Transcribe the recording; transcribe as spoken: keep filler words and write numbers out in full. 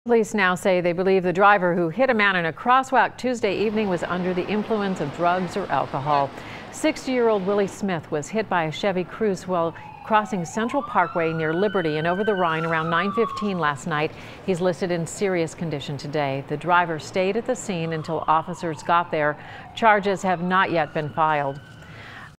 Police now say they believe the driver who hit a man in a crosswalk Tuesday evening was under the influence of drugs or alcohol. sixty-year-old Willie Smith was hit by a Chevy Cruze while crossing Central Parkway near Liberty and over the Rhine around nine fifteen last night. He's listed in serious condition today. The driver stayed at the scene until officers got there. Charges have not yet been filed.